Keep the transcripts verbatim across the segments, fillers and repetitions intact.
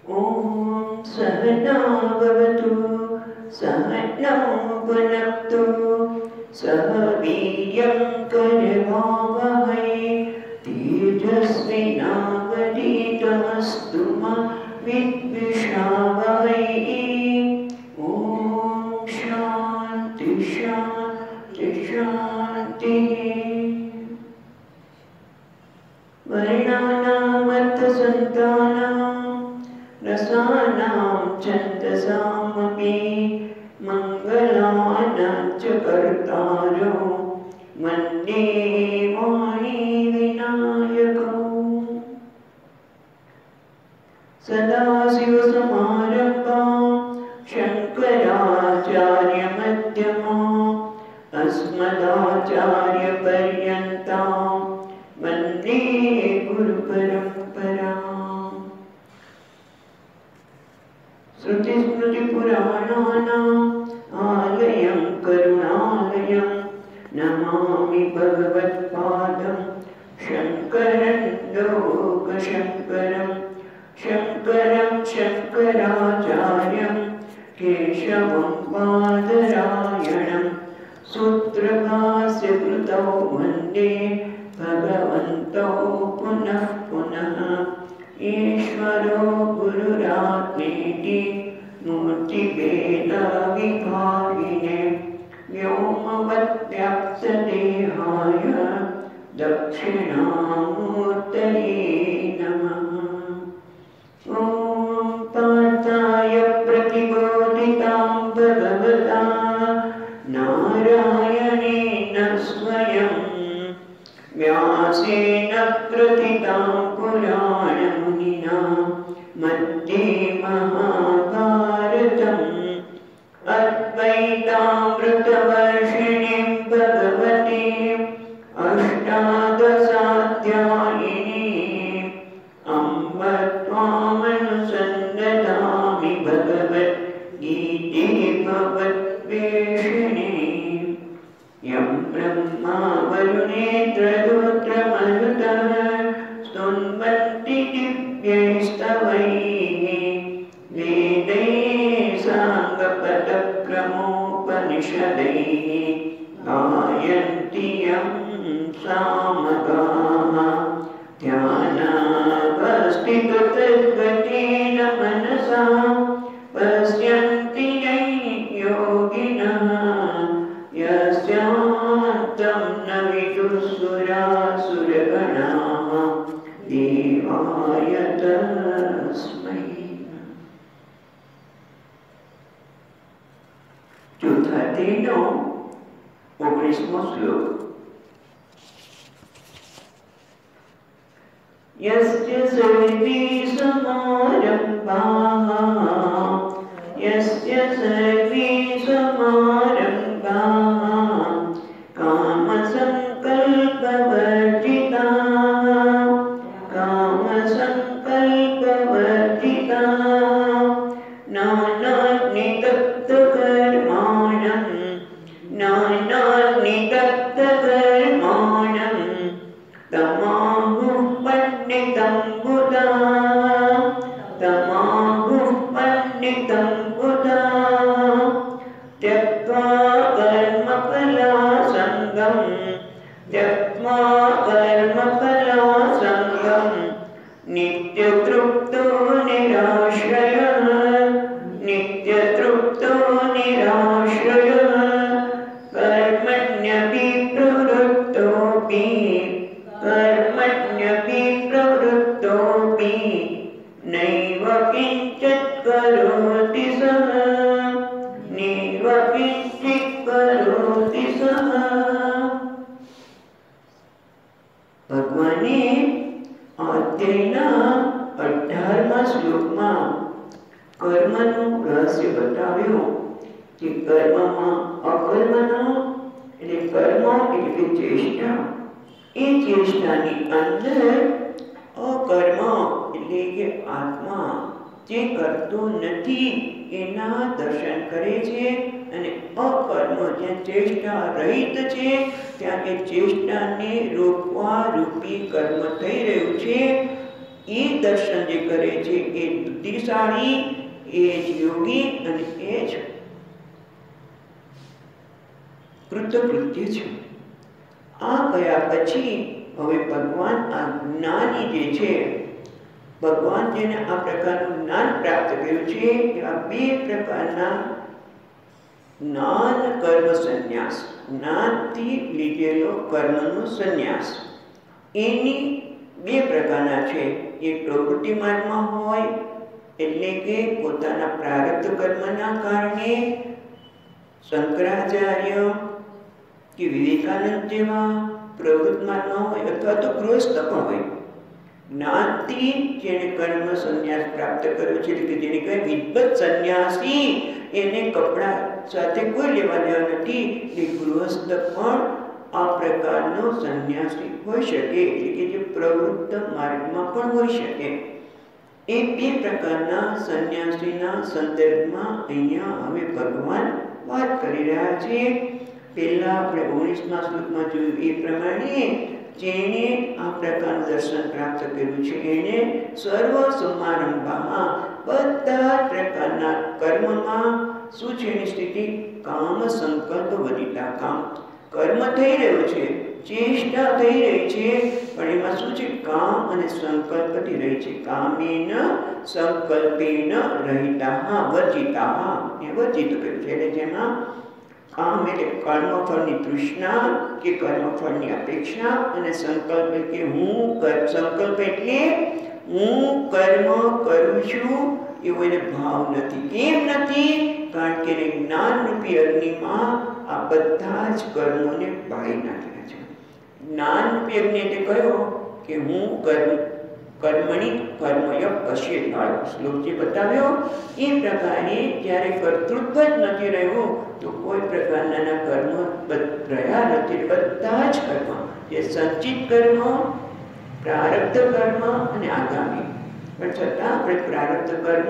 ॐ सहना भवतु सहनौ भुनक्तु सह वीर्यं करवावहै तेजस्विनावधीतमस्तु मा विद्विषावहै। ॐ शान्ति शान्ति शान्तिः। वर्णानामर्थसन्तानां रसानां छन्दसामपि मङ्गलानां च कर्तारो वन्दे वाणीविनायकौ। सदाशिवसमारम्भां शङ्कराचार्यमध्यमाम् अस्मदाचार्यपर्यन्तां वन्दे गुरुपरम्पराम्। श्रुतिस्मृतिपुराणानाम् आलयं करुणालयं नमामि भगवत्पादं शङ्करं लोकशङ्करं। शङ्करं शङ्कराचार्यं केशवं बादरायणं सूत्रभास्य कृतौ वन्दे भगवन्तौ पुनः पुनः। ईश्वरो गुरुरात्मेति मूर्तिभेदविभागिने व्योमवद्व्याप्तदेहाय दक्षिणामूर्तये नमः। ॐ पार्थाय प्रतिबोधितां भगवता नारायणेन स्वयं व्यासेन प्रथितां पुराणमुनिना मध्ये महाभारतम् अद्वैतामृतवर्षिणीं भगवतीं अष्टादशाध्यायिनीम् अम्ब त्वामनुसन्दधामि भगवद्गीते भगवद्वेषिणीम्। यं ब्रह्मा वरुणेन्द्ररुद्रमरुतः स्तुन्वन्ति दिव्यैस्तवैः वेदैः साङ्गपदक्रमोपनिषदैः गायन्ति यं सामगाः ध्यानावस्थिततद्गतेन मनसा पश्यन्ति यं योगिनः यस्यान्तं न विदुःसुरासुरगणाः देवाय तस्मै। चौथा अध्यायનો ઓગણીસમો શ્લોક। यस्य सर्वे समारम्भाः यस्य सर्वे समारम्भाः कामसङ्कल्पवर्जिताः कामसङ्कल्पवर्जिताः नानानितप्तकर्माणं नानानितप्तकर्माणं तमाहुः पण्डितं बुधाः तमाहुः पण्डितं बुधाः त्यक्त्वा कर्मफलासङ्गं त्यक्त्वा कर्मफलासङ्गं नित्यतृप्तो निराश्रयः नित्यतृप्तो निराश्रयः कर्मण्यपि प्रवृत्तोऽपि कर्मण्यपि प्रवृत्तोऽपि नैव किञ्चित् करोति सः नैव किञ्चित् करोति सः। भगवाने अध्यायના અઢારમા શ્લોકમાં કર્મનું રહસ્ય બતાવ્યું કે કર્મમાં અકર્મનો એટલે કર્મ એટલે ચેષ્ટા એ ચેષ્ટાની અંદર અકર્મ એટલે કે આત્મા જે કરતો નથી એના દર્શન કરે છે અને અકર્મ જે ચેષ્ટા રહિત છે ત્યાં એ ચેષ્ટાને રોકવા રૂપી કર્મ થઈ રહ્યું છે એ દર્શન જે કરે છે એ બુદ્ધિ બુદ્ધિશાળી, એ જ યોગી અને એ જ કૃતકૃત્ય છે. આ કયા પછી હવે ભગવાન આ જ્ઞાની જે છે, ભગવાન જેને આ પ્રકારનું જ્ઞાન પ્રાપ્ત કર્યું છે, એવા બે પ્રકારના જ્ઞાન કર્મ સંન્યાસ, જ્ઞાનથી લીધેલો કર્મનો સંન્યાસ, એની બે પ્રકારના છે. એક પ્રવૃત્તિ માર્ગમાં હોય, એટલે કે પોતાના પ્રારબ્ધ કર્મના કારણે શંકરાચાર્ય કે વિવેકાનંદ જેવા પ્રવૃત્ત માર્ગમાં હોય, અથવા તો ગૃહસ્થ પણ હોય. જ્ઞાનથી જેને કર્મ સંન્યાસ પ્રાપ્ત કર્યો છે, એટલે કે જેને કહે વિદ્વત સંન્યાસી, એને કપડા સાથે કોઈ લેવા દેવા નથી, એ ગૃહસ્થ પણ આ પ્રકારનો સંન્યાસી હોઈ શકે, એટલે કે જે પ્રવૃત્ત માર્ગમાં પણ હોઈ શકે. એ બે પ્રકારના સંન્યાસીના સંદર્ભમાં અહીંયા હવે ભગવાન વાત કરી રહ્યા છે. પહેલા આપણે ઓગણીસમા શ્લોકમાં જોયું એ પ્રમાણે જેણે આ પ્રકારનું દર્શન પ્રાપ્ત કર્યું છે, એને સર્વ સમારંભમાં બધા પ્રકારના કર્મમાં શું છે એની સ્થિતિ? કામ સંકલ્પ વધિતા. કામ કર્મ થઈ રહ્યો છે, ચેષ્ટા થઈ રહી છે, પણ એમાં શું છે? કામ અને સંકલ્પથી રહી છે. કામેન સંકલ્પેન રહિતા વર્જિતા, એ વર્જિત કર્યું છે. એટલે જેમાં કામ એટલે કર્મફળની તૃષ્ણા કે કર્મફળની અપેક્ષા, અને સંકલ્પ કે હું સંકલ્પ એટલે હું કર્મ કરું છું એવો એને ભાવ નથી. કેમ નથી? કારણ કે જ્ઞાનરૂપી અગ્નિમાં આ બધા જ કર્મોને બાળી નાખ્યા છે. જ્ઞાનરૂપી અગ્નિ એટલે કયો? કે હું કર્મ કર્મણી કર્મય કશે ધારો. શ્લોક જે બતાવ્યો એ પ્રકારે જ્યારે કર્તૃત્વ જ નથી રહ્યું તો કોઈ પ્રકારના કર્મ રહ્યા નથી. બધા જ કર્મ, જે સંચિત કર્મ, પ્રારબ્ધ કર્મ અને આગામી, પણ છતાં આપણે પ્રારબ્ધ કર્મ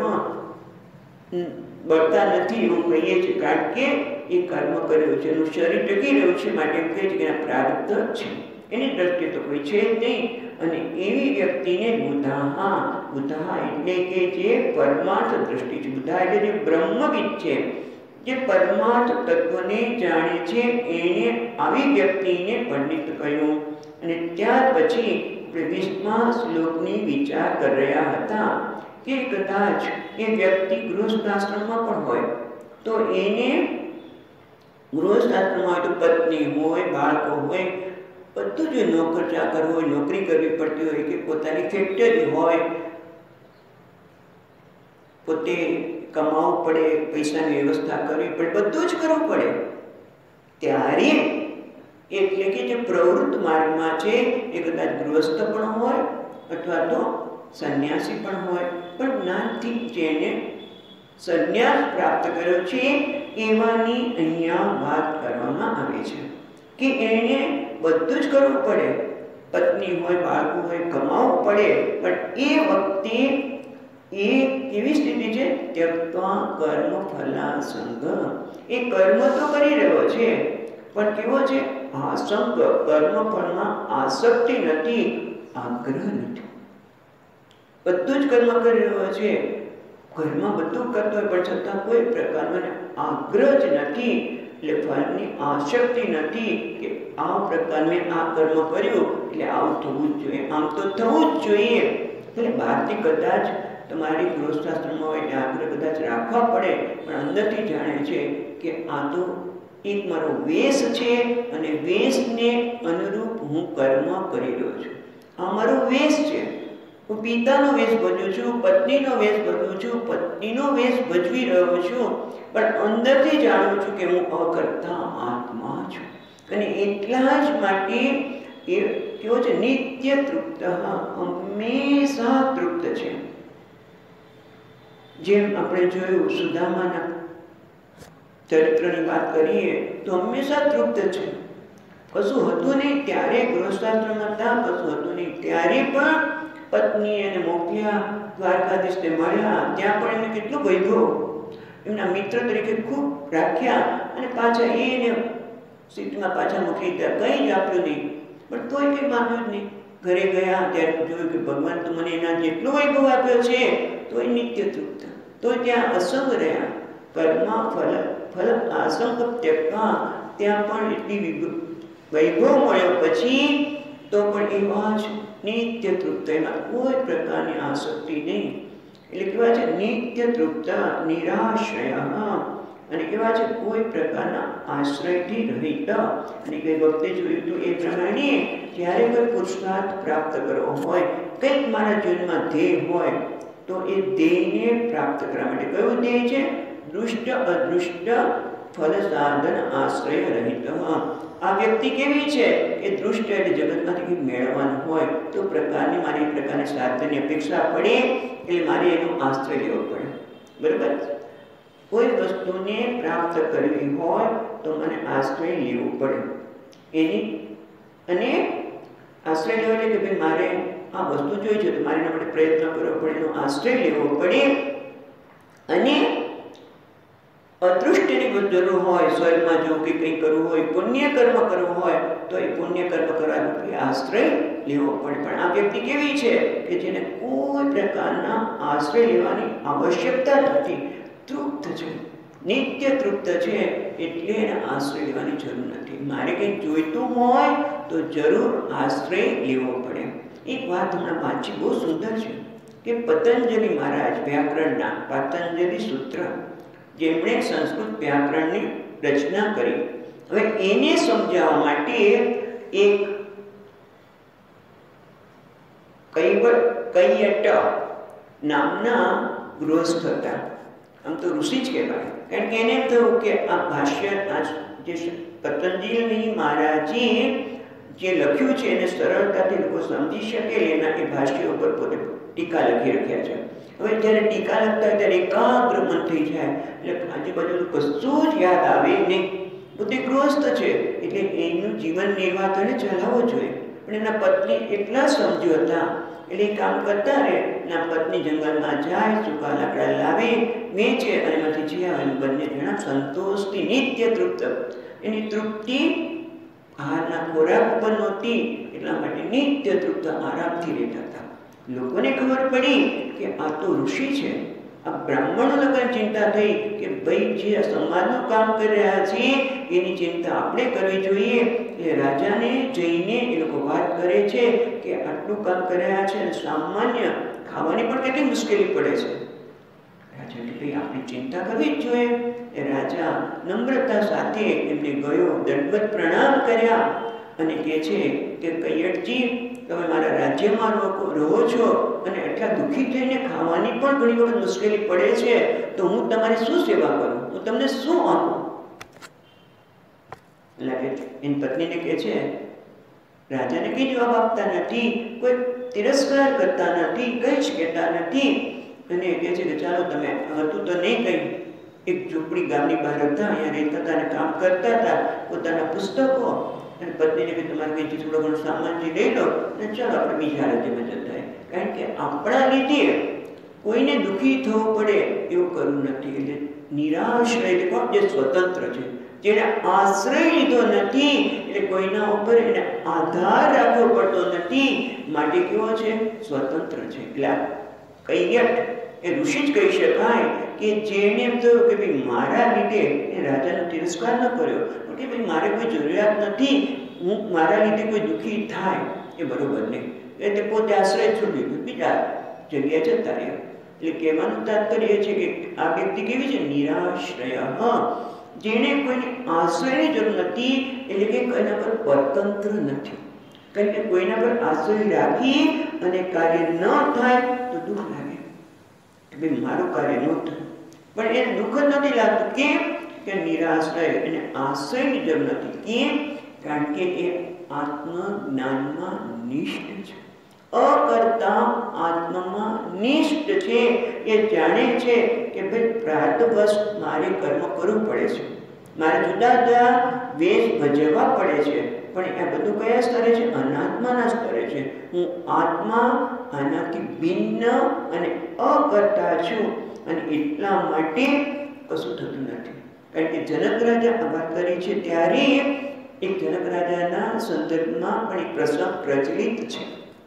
બળતા નથી એવું કહીએ છીએ, કારણ કે એ કર્મ કર્યું છે, એનું શરીર ટકી રહ્યું છે, માટે એમ કહે છે કે પ્રારબ્ધ છે, એની દ્રષ્ટિએ તો કોઈ છે નહીં. અને એવી વ્યક્તિને બુદ્ધા, બુદ્ધા એટલે કે જે પરમાર્થ દ્રષ્ટિ છે, બુદ્ધા એટલે જે બ્રહ્મવિદ છે, જે પરમાર્થ તત્વને જાણે છે, એને આવી વ્યક્તિને પંડિત કહ્યું. અને ત્યાર પછી આપણે વીસમા શ્લોકની વિચાર કરી રહ્યા હતા કે કદાચ એ વ્યક્તિ ગૃહસ્થાશ્રમમાં પણ હોય તો એને ગૃહસ્થાશ્રમમાં હોય તો પત્ની હોય, બાળકો હોય, બધું જ નોકર ચાકર હોય, નોકરી કરવી પડતી હોય, કે પોતાની ફેક્ટરી હોય, પોતે કમાવું પડે, પૈસાની વ્યવસ્થા કરવી પડે, બધું જ કરવું પડે. ત્યારે એટલે કે જે પ્રવૃત્ત માર્ગમાં છે એ કદાચ ગૃહસ્થ પણ હોય અથવા તો સંન્યાસી પણ હોય, પણ જ્ઞાનથી જેને સંન્યાસ પ્રાપ્ત કર્યો છે એવાની અહીંયા વાત કરવામાં આવે છે કે એને બધું જ કરવું પડે, પત્ની હોય, બાળકો હોય, કમાવું પડે, પણ એ વખતે એ કેવી સ્થિતિ છે? ત્યક્ત્વા કર્મ ફલા સંગ. એ કર્મ તો કરી રહ્યો છે, પણ કેવો છે? આસંગ, કર્મ ફળમાં આસક્તિ નથી, આગ્રહ નથી. બધું જ કર્મ કરી રહ્યો છે, ઘરમાં બધું કરતો હોય, પણ છતાં કોઈ પ્રકારનો આગ્રહ જ નથી, એટલે ફળની આસક્તિ નથી કે આ પ્રકારને આ કર્મ કર્યું એટલે આવું થવું જ જોઈએ, આમ તો થવું જ જોઈએ. એટલે બહારથી કદાચ તમારી ગૃહસ્થાશ્રમમાં હોય એટલે આગ્રહ કદાચ રાખવા પડે, પણ અંદરથી જાણે છે કે આ તો એક મારો વેશ છે અને વેશને અનુરૂપ હું કર્મ કરી રહ્યો છું. આ મારો વેશ છે, હું પિતાનો વેશ ભજવું છું, પત્નીનો વેશ ભજવું છું, પત્નીનો વેશ ભજવી રહ્યો છું, પણ અંદરથી જાણું છું કે હું અકર્તા આત્મા છું. અને એટલા જ માટે એ કેવો છે? નિત્ય તૃપ્ત, હંમેશા તૃપ્ત છે. જેમ આપણે જોયું સુદામાના ચરિત્રની વાત કરીએ તો હંમેશા તૃપ્ત છે. કશું હતું નહીં ત્યારે ગૃહસ્થાશ્રમ હતા, કશું હતું નહીં ત્યારે પણ પત્ની એને મોકલ્યા, દ્વારકાધીશને મળ્યા, ત્યાં પણ એમને કેટલું વૈભવ, એમના મિત્ર તરીકે ખૂબ રાખ્યા, અને પાછા એને સીટમાં પાછા મોકલી દીધા, કંઈ જ આપ્યું નહીં, પણ તોય કંઈ માન્યું જ નહીં. ઘરે ગયા ત્યારે જોયું કે ભગવાન તો મને એના જેટલો વૈભવ આપ્યો છે તો એ નિત્ય તૃપ્ત, તો ત્યાં અસંગ રહ્યા. કર્મા ફલ ફલ આસંગ ત્યક્તા, ત્યાં પણ એટલી વૈભવ મળ્યો પછી તો પણ એવા જ નિત્ય તૃપ્ત, એમાં કોઈ પ્રકારની આસક્તિ નહીં. એટલે કેવા છે નિત્ય તૃપ્ત નિરાશ્રય, અને કેવા છે કોઈ પ્રકારના આશ્રયથી રહિત. અને કઈ વખતે જોયું તો એ પ્રમાણે જ્યારે કોઈ પુરુષાર્થ પ્રાપ્ત કરવો હોય, કંઈક મારા જીવનમાં ધ્યેય હોય, તો એ ધ્યેયને પ્રાપ્ત કરવા માટે કયું ધ્યેય છે? દૃષ્ટ અદૃષ્ટ ફલ સાધન આશ્રય રહિત. આ વ્યક્તિ કેવી છે કે દૃષ્ટ એટલે જગતમાંથી મેળવવાનું હોય તો પ્રકારની મારી પ્રકારની સાધનની અપેક્ષા પડે એટલે મારે એનો આશ્રય લેવો પડે. બરાબર? કોઈ વસ્તુને પ્રાપ્ત કરવી હોય તો મને આશ્રય લેવો પડે એની, અને આશ્રય લેવો એટલે કે ભાઈ મારે આ વસ્તુ જોઈ છે તો મારે એના માટે પ્રયત્ન કરવો પડે, એનો આશ્રય લેવો પડે. અને અદૃષ્ટની જરૂર હોય, સ્વર્ગમાં જો કે કંઈ કરવું હોય, પુણ્ય કર્મ કરવું હોય તો એ પુણ્ય કર્મ કરવા આશ્રય લેવો પડે. પણ આ વ્યક્તિ કેવી છે કે જેને કોઈ પ્રકારના આશ્રય લેવાની આવશ્યકતા નથી, તૃપ્ત છે, નિત્ય તૃપ્ત છે, એટલે એને આશ્રય લેવાની જરૂર નથી. મારે કંઈક જોઈતું હોય તો જરૂર આશ્રય લેવો પડે. એક વાત હમણાં વાંચી બહુ સુંદર છે કે પતંજલિ મહારાજ વ્યાકરણના પતંજલિ સૂત્ર, જેમણે સંસ્કૃત વ્યાકરણની રચના કરી, હવે એને સમજાવવા માટે એક કૈવટ કૈયટ નામના ગૃહસ્થ હતા. આમ તો ઋષિ જ કહેવાય, કારણ કે એને એમ થયું કે આ ભાષ્ય જે પતંજલિ મહારાજે જે લખ્યું છે એને સરળતાથી લોકો સમજી શકે એના એ ભાષ્ય ઉપર પોતે ટીકા લખી રાખ્યા છે. હવે જ્યારે ટીકા લખતા હોય ત્યારે એકાગ્ર મન થઈ જાય, એટલે આજુબાજુ કશું જ યાદ આવે નહીં. પોતે ગૃહસ્થ છે એટલે એનું જીવન નિર્વાહ તો એને ચલાવવો જોઈએ, પણ એના પત્ની એટલા સમજુ હતા એટલે એ કામ કરતા રહે. એના પત્ની જંગલમાં જાય, સૂકા લાકડા લાવે, વેચે, અને એમાંથી જીવ્યા. બંને જણા સંતોષથી નિત્ય તૃપ્ત. એની તૃપ્તિ આહારના ખોરાક ઉપર નહોતી, એટલા માટે નિત્ય તૃપ્ત આરામથી રહેતા હતા. લોકોને ખબર પડી કે આ તો ઋષિ છે, આ બ્રાહ્મણો લોકોને ચિંતા થઈ કે ભાઈ જે સમાજનું કામ કરી રહ્યા છે એની ચિંતા આપણે કરવી જોઈએ. એટલે રાજાને જઈને એ લોકો વાત કરે છે કે આટલું કામ કરી રહ્યા છે, સામાન્ય ખાવાની પણ કેટલી મુશ્કેલી પડે છે. રાજા કે ભાઈ આપણી ચિંતા કરવી જ જોઈએ. એ રાજા નમ્રતા સાથે એમને ગયો, દંડવત પ્રણામ કર્યા અને કહે છે કે કૈયટજી, તમે મારા રાજ્યમાં રહો છો અને એટલા દુઃખી થઈને ખાવાની પણ ઘણી વખત મુશ્કેલી પડે છે, તો હું તમારી શું સેવા કરું, હું તમને શું આપું? એટલે એની પત્નીને કહે છે, રાજાને કંઈ જવાબ આપતા નથી, કોઈ તિરસ્કાર કરતા નથી, કંઈ જ કહેતા નથી. અને કહે છે કે ચાલો તમે, હતું તો નહીં કંઈ, એક ઝૂંપડી ગામની બહાર હતા, અહીંયા રહેતા હતા અને કામ કરતા હતા, પોતાના પુસ્તકો, અને પત્નીને કે તમારે કંઈથી થોડો ઘણો સામાનથી લઈ લો અને ચાલો આપણે બીજા રાજ્યમાં જતા. કારણ કે આપણા લીધે કોઈને દુઃખી થવું પડે એવું કરવું નથી. એટલે નિરાશ્રય એટલે કોણ? જે સ્વતંત્ર છે, જેને આશ્રય લીધો નથી, એટલે કોઈના ઉપર એને આધાર રાખવો પડતો નથી, માટે કેવો છે? સ્વતંત્ર છે. એટલે કૈયટ એ ઋષિ જ કહી શકાય કે જેને એમ થયું કે ભાઈ મારા લીધે એ રાજાનો તિરસ્કાર ન કર્યો, કે ભાઈ મારે કોઈ જરૂરિયાત નથી, હું મારા લીધે કોઈ દુઃખી થાય એ બરોબર નહીં, એટલે પોતે આશ્રય છોડી દીધું, બીજા જગ્યાએ જતા રહ્યા. એટલે કહેવાનું તાત્પર્ય છે કે આ વ્યક્તિ કેવી છે? નિરાશ્રય. હા, જેને કોઈને આશ્રયની જરૂર નથી, એટલે કે કોઈના પર પરતંત્ર નથી. કારણ કે કોઈના પર આશ્રય રાખી અને કાર્ય ન થાય તો દુઃખ લાગે કે ભાઈ મારું કાર્ય ન થયું, પણ એને દુઃખ જ નથી લાગતું. કેમ? કે નિરાશ્રય, એને આશ્રયની જરૂર નથી. કેમ? કારણ કે એ આત્મજ્ઞાનમાં નિષ્ઠ છે, અકર્તા આત્મામાં નિષ્ઠ છે. એ જાણે છે કે ભાઈ પ્રારબ્ધવશ મારે કર્મ કરવું પડે છે, મારે જુદા જુદા વેશ ભજવવા પડે છે, પણ એ બધું કયા સ્તરે છે? અનાત્માના સ્તરે છે. હું આત્મા આનાથી ભિન્ન અને અકર્તા છું, અને એટલા માટે કશું થતું નથી. કારણ કે જનક રાજા આ વાત કરી છે ત્યારે એક જનક રાજાના સંદર્ભમાં પણ એક પ્રસંગ પ્રચલિત છે.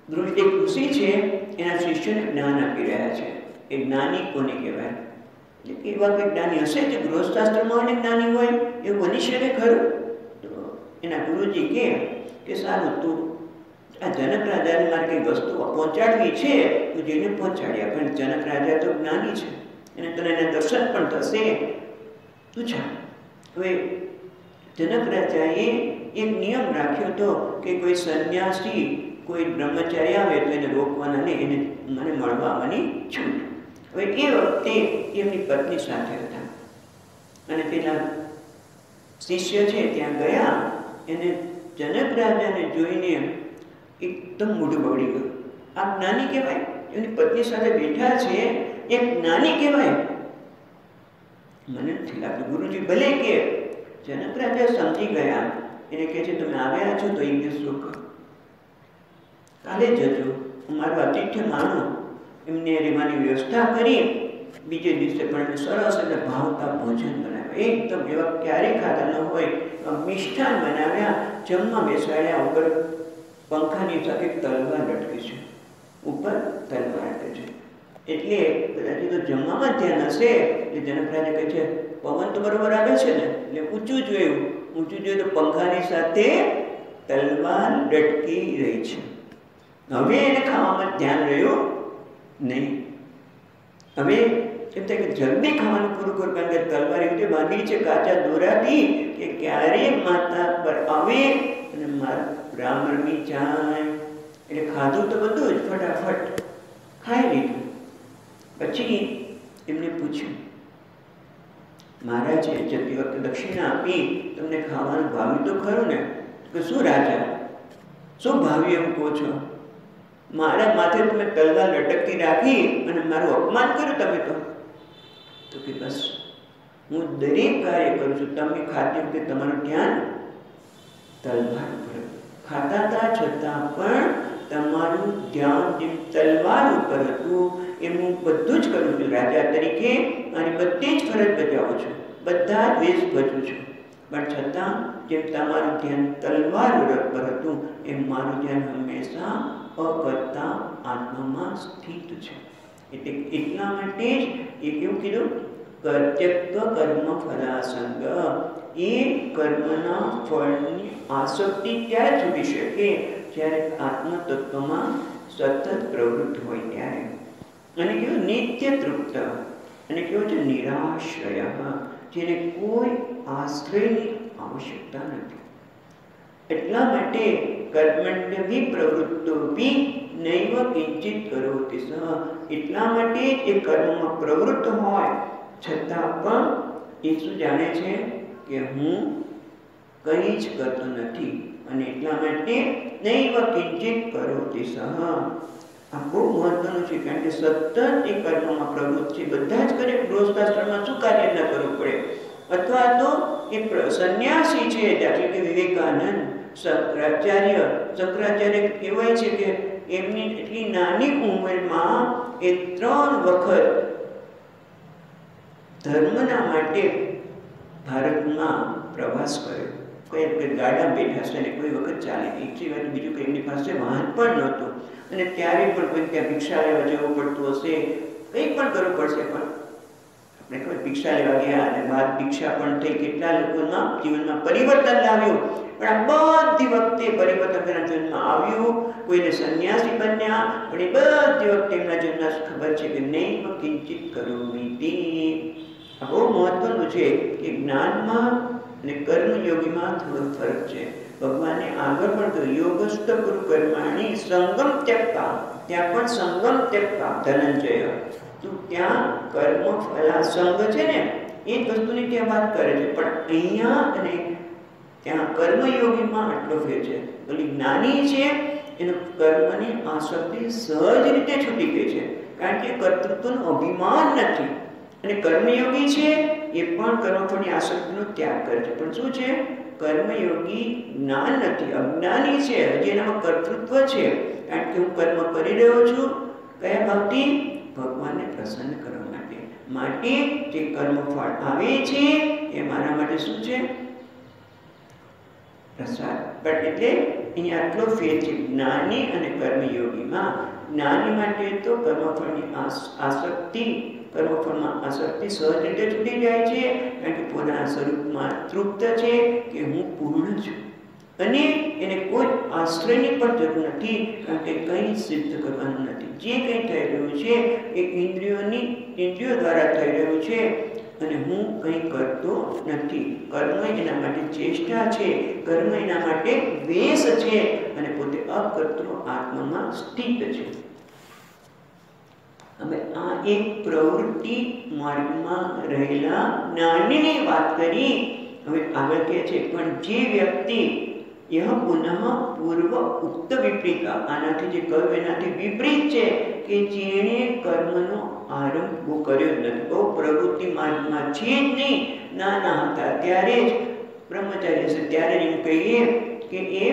એક ઋષિ છે એના શિષ્યને જ્ઞાન આપી રહ્યા છે. એ જ્ઞાની કોને કહેવાય? એવા કોઈ જ્ઞાની હશે કે ગૃહસ્થાશ્રમમાં અનેક જ્ઞાની હોય એવું બની શકે ખરું? તો એના ગુરુજી કહે કે સારું, તું આ જનક રાજાને મારે કંઈ વસ્તુ પહોંચાડવી છે તો જેને પહોંચાડ્યા, પણ જનક રાજા તો જ્ઞાની છે, એને તને એના દર્શન પણ થશે, તું જા. હવે જનક રાજાએ એક નિયમ રાખ્યો હતો કે કોઈ સંન્યાસી કોઈ બ્રહ્મચારી આવે તો એને રોકવાના નહીં, એને મને મળવા આવવાની છૂટ. હવે એ વખતે એમની પત્ની સાથે હતા અને પેલા શિષ્ય છે ત્યાં ગયા. એને જનક રાજાને જોઈને એકદમ મોઢું બગડી ગયું. આ જ્ઞાની કહેવાય? એમની પત્ની સાથે બેઠા છે, એક જ્ઞાની કહેવાય? મને નથી લાગતું. ગુરુજી ભલે કે જનક રાજા સમજી ગયા. એને કહે છે તમે આવ્યા છો તો એક દિવસ રોકો, કાલે જજો, અમારું આતિથ્ય માનો. એમને રહેવાની વ્યવસ્થા કરી. બીજે દિવસે પણ સરસ એટલે ભાવતા ભોજન બનાવ્યા, એકદમ એવા ક્યારેય ખાતા ન હોય મિષ્ઠાન બનાવ્યા. જમવા બેસાડ્યા. ઉપર પંખાની સાથે તલવાર લટકે છે, ઉપર તલવાર લટકે છે. એટલે કદાચ તો જમવામાં ધ્યાન હશે. એટલે જનક રાજા કહે છે પવન તો બરોબર આવે છે ને, એટલે ઊંચું જોયું. ઊંચું જોયું તો પંખાની સાથે તલવાર લટકી રહી છે. હવે એને ખાવામાં ધ્યાન રહ્યું નહીં. હવે એમ થાય કે જલ્દી ખાવાનું પૂરું કરું, કારણ કે તલવાર એવી રીતે બાંધી છે કાચા દોરાથી કે ક્યારે માતા પર આવે અને મારા રામ રમી જાય. એટલે ખાધું તો બધું જ ફટાફટ ખાઈ લીધું. પછી એમને પૂછ્યું, મહારાજે જતી વખતે દક્ષિણા આપી, તમને ખાવાનું ભાવ્યું તો ખરું ને? કે શું રાજા, શું ભાવ્યું એમ કહો છો? મારા માથે તમે તલવાર લટકતી રાખી અને મારું અપમાન કર્યું તમે તો. તો કે બસ હું દરેક કાર્ય કરું છું, તમે ખાતી વખતે તમારું ધ્યાન તલવાર ઉપર. ખાતા હતા છતાં પણ તમારું ધ્યાન જેમ તલવાર ઉપર હતું એમ હું બધું જ કરું છું. રાજા તરીકે મારી બધી જ ફરજ બજાવું છું, બધા જ વેશ ભજવું છું, પણ છતાં જેમ તમારું ધ્યાન તલવાર પર હતું એમ મારું ધ્યાન હંમેશા અકર્તા આત્મામાં સ્થિત છે. એટલે એટલા માટે જ એ કેવું કીધું? કર્તવ્ય કર્મ ફલાસંગ. એ કર્મના ફળની આસક્તિ ત્યારે છૂટી શકે જ્યારે આત્મતત્વમાં સતત પ્રવૃત્ત હોય ત્યારે. અને કેવું? નિત્ય તૃપ્ત. અને કેવું છે? નિરાશ્રય, જેને કોઈ આશ્રયની આવશ્યકતા નથી. એટલા માટે કર્મણ્યભિ પ્રવૃત્તોપિ નૈવ કિંચિત કરોતિ સઃ. એટલા માટે એ કર્મમાં પ્રવૃત્ત હોય છતાં પણ એ શું જાણે છે કે હું કંઈ જ કરતો નથી. અને એટલા માટે નૈવ કિંચિત કરોતિ સઃ. આ બહુ મહત્વનું છે, કારણ કે સતત એ કર્મમાં પ્રવૃત્ત છે. બધા જ કરે. ગૃહસ્થાશ્રમમાં શું કાર્ય ન કરવું પડે? અથવા તો એ સંન્યાસી છે, એટલે કે વિવેકાનંદ, શંકરાચાર્ય શંકરાચાર્ય કહેવાય છે કે એમની એટલી નાની ઉંમરમાં એ ત્રણ વખત ધર્મના માટે ભારતમાં પ્રવાસ કર્યો. કોઈ વખત ગાડા બેઠા છે અને કોઈ વખત ચાલી. એક સિવાય બીજું કંઈ એમની પાસે વાહન પણ નહોતું. અને ત્યારે પણ કોઈ ત્યાં ભિક્ષા લેવા જવું પડતું હશે, કંઈ પણ કરવું પડશે. પણ આપણે ખબર ભિક્ષા લેવા ગયા અને બાદ ભિક્ષા પણ થઈ. કેટલા લોકોના જીવનમાં પરિવર્તન લાવ્યું. પણ આ બધી વખતે પરિવર્તન તેના જીવનમાં આવ્યું. કોઈને સંન્યાસી બન્યા, પણ એ બધી વખતે એમના જીવનમાં ખબર છે કે નહીં કિંચિત કરોમિતિ. આ બહુ મહત્વનું છે કે જ્ઞાનમાં અને કર્મયોગીમાં થોડો ફરક છે. ભગવાને આગળ પણ કહ્યું યોગસ્થ ગુરુ કર્માણી સંગમ ત્યક્તા. ત્યાં પણ સંગમ ત્યક્તા ધનંજય. તું ત્યાં કર્મ ફલાસંગ છે ને એ જ વસ્તુની ત્યાં વાત કરે છે. પણ અહીંયા અને ત્યાં કર્મયોગીમાં આટલો ફેર છે. પેલી જ્ઞાની છે એનો કર્મની આસક્તિ સહજ રીતે છૂટી ગઈ છે, કારણ કે કર્તૃત્વનું અભિમાન નથી. અને કર્મયોગી છે એ પણ કર્મફળની આસક્તિનો ત્યાગ કરે છે. પણ શું છે? કર્મયોગી જ્ઞાન નથી, અજ્ઞાની છે. હજી એનામાં કર્તૃત્વ છે, કારણ કે હું કર્મ કરી રહ્યો છું કયા ભાવથી? ભગવાનને પ્રસન્ન કરવા માટે. માટે જે કર્મફળ આવે છે એ મારા માટે શું છે? પ્રસાદ. પણ એટલે અહીંયા આટલો ફેર છે જ્ઞાની અને કર્મયોગીમાં. જ્ઞાની માટે તો કર્મફળની આસક્તિ કર્મફળમાં આસક્તિ સહજ રીતે છૂટી જાય છે, કારણ કે પોતાના સ્વરૂપમાં તૃપ્ત છે કે હું પૂર્ણ છું, અને એને કોઈ આશ્રયની પણ જરૂર નથી, કારણ કે કંઈ સિદ્ધ કરવાનું નથી. જે કંઈ થઈ રહ્યું છે એ ઇન્દ્રિયોની ઇન્દ્રિયો દ્વારા થઈ રહ્યું છે, અને હું કંઈ કરતો નથી. કર્મ એના માટે ચેષ્ટા છે, કર્મ એના માટે વેશ છે, અને પોતે અકર્તૃ આત્મામાં સ્થિત છે. હવે આ એક પ્રવૃત્તિ માર્ગમાં રહેલા જ્ઞાનીની વાત કરી. હવે આગળ કહે છે, પણ જે વ્યક્તિ यह पुनः पूर्व उक्त विपरीत, आनाथी जे कह્યું એનાથી વિપરીત છે કે જેણે કર્મનો આરંભ કર્યો નથી, બહુ પ્રવૃત્તિ માર્ગમાં છે જ નહીં, નાના હતા ત્યારે જ બ્રહ્મચારી છે ત્યારે એમ કહીએ કે એ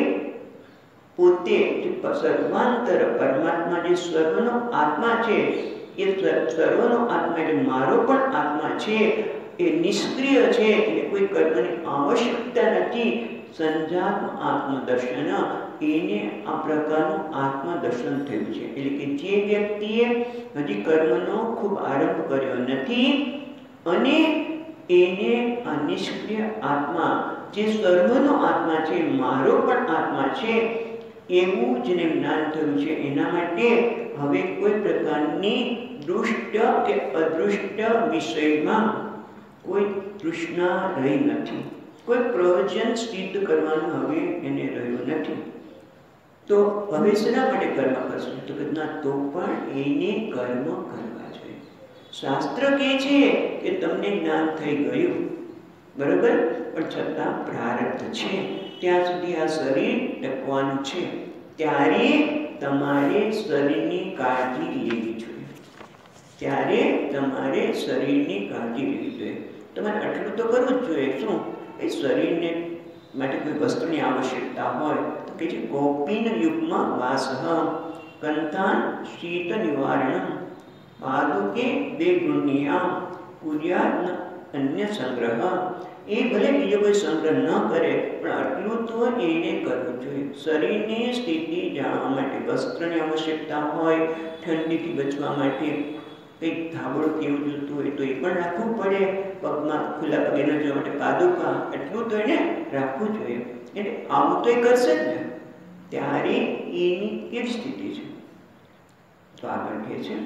પોતે સર્વાંતર પરમાત્મા જે સર્વનો આત્મા છે, એ સર્વનો આત્મા એટલે મારો પણ આત્મા છે, એ નિષ્ક્રિય છે, એટલે કોઈ કર્મની આવશ્યકતા નથી. સંજાત્મ આત્મદર્શન, એને આ પ્રકારનું આત્મદર્શન થયું છે. એટલે કે જે વ્યક્તિએ હજી કર્મનો ખૂબ આરંભ કર્યો નથી અને એને આ નિષ્ક્રિય આત્મા જે સર્વનો આત્મા છે, મારો પણ આત્મા છે, એવું જેને જ્ઞાન થયું છે, એના માટે હવે કોઈ પ્રકારની દુષ્ટ કે અદૃષ્ટ વિષયમાં કોઈ તૃષ્ણા રહી નથી, કોઈ પ્રયોજન સિદ્ધ કરવાનું હવે એને રહ્યું નથી. તો હવે શેના માટે કર્મ કરશું? તો કે ના, તો પણ એને કર્મ કરવા જોઈએ. શાસ્ત્ર કહે છે કે તમને જ્ઞાન થઈ ગયું, બરોબર, પણ છતાં પ્રારબ્ધ છે, ત્યાં સુધી આ શરીર ટકવાનું છે, ત્યારે તમારે શરીરની કાળજી લેવી જોઈએ. ત્યારે તમારે શરીરની કાળજી લેવી જોઈએ. તમારે આટલું તો કરવું જ જોઈએ. શું? એ શરીરને માટે કોઈ વસ્તુની આવશ્યકતા હોય તો કે છે ગોપીન યુગમાં વાસઃ કંથાન શીત નિવારણ પાદુકે બે ગુણ્યા કુર્યાત્ન અન્ય સંગ્રહ. એ ભલે બીજો કોઈ સંગ્રહ ન કરે, પણ આટલું તો એને કરવું જોઈએ. શરીરની સ્થિતિ જાણવા માટે વસ્ત્રની આવશ્યકતા હોય, ઠંડીથી બચવા માટે કંઈક ધાબળું કેવું જોતું હોય તો એ પણ રાખવું પડે, પગમાં ખુલ્લા પગે ન જવા માટે પાદુકા, એટલું તો એને રાખવું જોઈએ. એટલે આવું તો એ કરશે જ ને, ત્યારે એની કેવી સ્થિતિ છે? તો આગળ કહે છે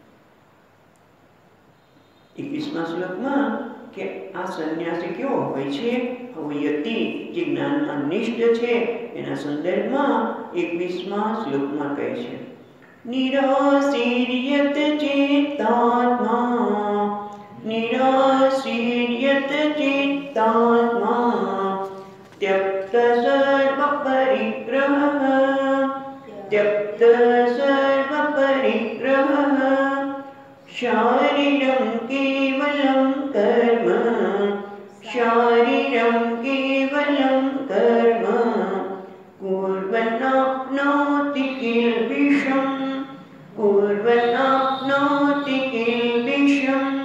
એકવીસમા શ્લોકમાં કે આ સંન્યાસી કેવો હોય છે? યતિ, જે જ્ઞાનમાં નિષ્ઠ છે, એના સંદર્ભમાં એકવીસમા શ્લોકમાં કહે છે નિરાશીર્યત ચેતાત્મા, નિરાશીર્યત ચેતાત્મા ત્યક્ત સર્વ પરિગ્રહ, ત્યક્ત સર્વ પરિગ્રહ શારીરમ કેવલમ કર્મ, શારીરમ કેવલમ કર્મ कुर्वन्नाप्नोति किल्बिषम्, कुर्वन्नाप्नोति किल्बिषम्।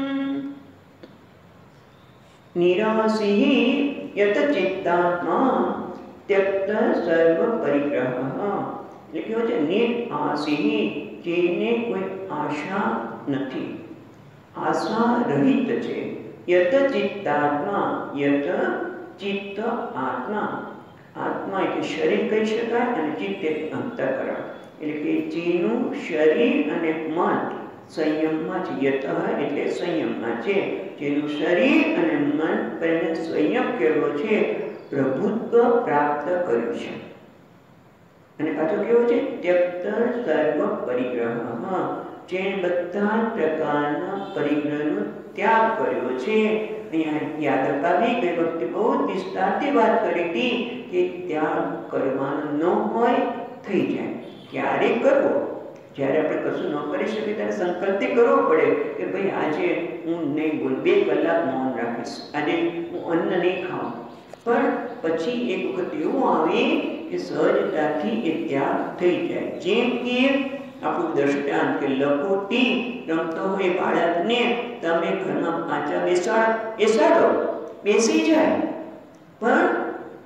निराशीः यत चित्तात्मा त्यक्त सर्व परिग्रह. એટલે કેવો છે? નિરાશી, જેને કોઈ આશા નથી, આશા રહિત છે. યત ચિત્તાત્મા, યત ચિત્ત આત્મા, આત્મા એટલે શરીર કહી શકાય, અને ચિત્ત એટલે અંતઃકરણ. એટલે કે જેનું શરીર અને મન સંયમમાં છે, યત એટલે સંયમમાં છે, જેનું શરીર અને મન બંને સંયમ કેવો છે, પ્રભુત્વ પ્રાપ્ત કર્યું છે. અને પાછો કેવો છે? ત્યક્ત સર્વ પરિગ્રહ, જેને બધા પ્રકારના પરિગ્રહનો ત્યાગ કર્યો છે. અહીંયા યાદ અપાવી ગઈ વખતે બહુ વિસ્તારથી વાત કરી હતી કે ત્યાગ કરવાનો ન હોય થઈ જાય. ક્યારે કરવો? જ્યારે આપણે કશું ન કરી શકીએ ત્યારે સંકલ્પથી કરવો પડે કે ભાઈ આજે હું નહીં બોલ, બે કલાક મૌન રાખીશ, આજે હું અન્ન નહીં ખાઉં. પણ પછી એક વખત એવું આવે કે સહજતાથી એ ત્યાગ થઈ જાય. જેમ કે આપણું દ્રષ્ટાંત કે લખોટી રમતો હોય બાળકને તમે ઘરમાં પાંચા બેસાડ બેસાડો, બેસી જાય, પણ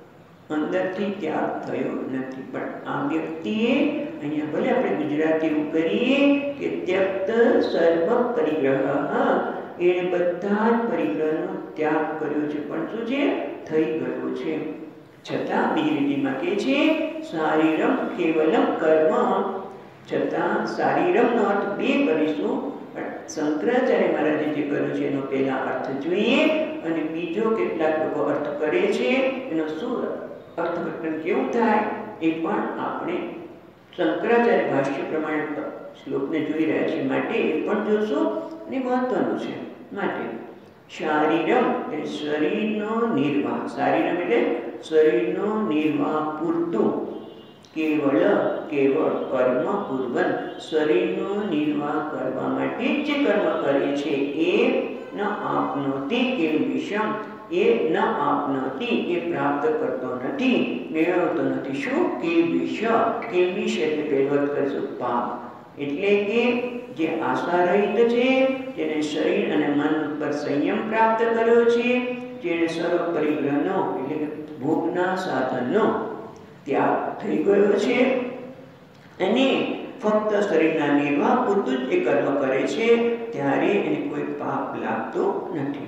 અંદરથી ત્યાગ થયો નથી. પણ આ વ્યક્તિએ અહીંયા ભલે આપણે ગુજરાતી એવું કરીએ કે ત્યક્ત સર્વ પરિગ્રહ, એને બધા જ પરિગ્રહનો ત્યાગ કર્યો છે, પણ શું છે? થઈ ગયો છે. છતાં બીજી રીતિમાં કહે છે શારીરમ કેવલમ કર્મ, છતાં શારીરમનો અર્થ બે કરીશું, પણ શંકરાચાર્ય મહારાજે જે કર્યું છે એનો પહેલા અર્થ જોઈએ અને બીજો કેટલાક લોકો અર્થ કરે છે એનો શું અર્થઘટન કેવું થાય એ પણ આપણે શંકરાચાર્ય ભાષ્ય પ્રમાણે શ્લોકને જોઈ રહ્યા છીએ માટે એ પણ જોશું અને મહત્વનું છે. માટે શારીરમ એટલે શરીરનો નિર્વાહ, શારીરમ એટલે શરીરનો નિર્વાહ પૂરતું, કેવળ કેવળ કર્મ પૂર્વન, શરીરનો નિર્વાહ કરવા માટે જે કર્મ કરે છે એ ન આપનોતી કેમ વિષમ, એ ન આપનોતી એ પ્રાપ્ત કરતો નથી, મેળવતો નથી. શું? કે વિષ, કે વિષ એટલે પહેલો કરશું પાપ, એટલે કે જે આશા રહિત છે, જેને શરીર અને મન ઉપર સંયમ પ્રાપ્ત કર્યો છે, જેને સર્વ પરિગ્રહનો એટલે કે ભોગના સાધનનો ત્યાગ થઈ ગયો છે અને ફક્ત શરીરના નિર્વાહ પૂરતું જ એ કર્મ કરે છે, ત્યારે એને કોઈ પાપ લાગતો નથી.